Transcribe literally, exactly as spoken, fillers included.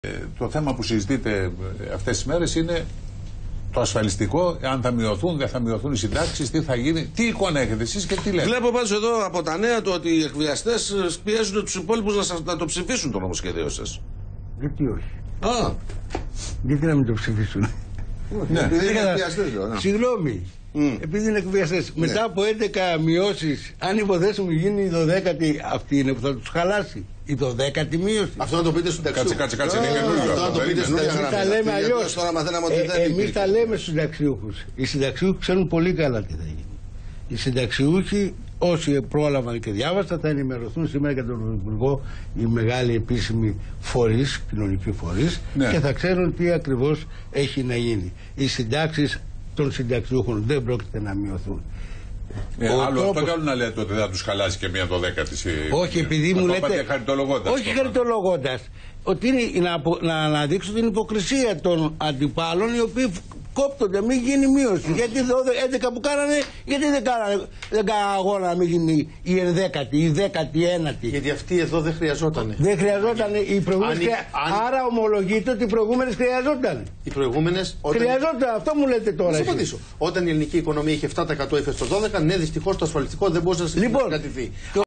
Το θέμα που συζητείτε αυτές τις μέρες είναι το ασφαλιστικό, αν θα μειωθούν, δεν θα μειωθούν οι συντάξεις, τι θα γίνει, τι εικόνα έχετε εσείς και τι λέτε. Βλέπω πάντως εδώ από τα νέα του ότι οι εκβιαστές πιέζουν τους υπόλοιπους να, σας, να το ψηφίσουν το νομοσχέδιο σας. Γιατί όχι. Α. Γιατί να μην το ψηφίσουν. Ναι, επειδή είναι εκβιαστές. Συγγνώμη. Mm. Επειδή είναι εκβιαστές. Ναι. Μετά από έντεκα μειώσεις, αν υποθέσουμε γίνει η δωδέκατη, αυτή είναι που θα τους χαλάσει. Η δωδέκατη μείωση. Αυτό να το πείτε στους ταξιούχους. Κάτσε, κάτσε, κάτσε. Αυτό να το πείτε στους ταξιούχους. Εμείς τα λέμε αλλιώς. Εμείς τα λέμε στους συνταξιούχους. Οι συνταξιούχοι ξέρουν πολύ καλά τι θα γίνει. Οι συνταξιούχοι, όσοι πρόλαβαν και διάβασαν, θα ενημερωθούν σήμερα για τον Υπουργό, οι μεγάλοι επίσημοι φορείς, κοινωνικοί φορείς, ναι. Και θα ξέρουν τι ακριβώς έχει να γίνει. Οι συντάξεις των συνταξιούχων δεν πρόκειται να μειωθούν. Ε, άλλο τρόπος... αυτό καλό να λέτε ότι δεν θα τους χαλάσει και μια δωδέκατη. Όχι, επειδή μου λέτε. Χαριτολογώντας. Όχι χαριτολογώντας. Ότι είναι να, να αναδείξω την υποκρισία των αντιπάλων οι οποίοι κόπτονται, μην γίνει μείωση. Γιατί έντεκα που κάνανε, γιατί δεν κάνανε, δεν κάνανε αγώνα να μην γίνει η ενδέκατη, η δέκατη ένατη. Γιατί αυτή εδώ δεν χρειαζόταν. Δεν χρειαζόταν. Οι προηγούμενες αν... χρεια... Άρα ομολογείται ότι οι προηγούμενες χρειαζόταν. Οι προηγούμενες. Όταν... Χρειαζόταν, αυτό μου λέτε τώρα. Θα απαντήσω. Όταν η ελληνική οικονομία είχε επτά τοις εκατό ύφεση το δώδεκα, ναι, δυστυχώς το ασφαλιστικό δεν μπορούσε να συγκρατηθεί. Λοιπόν,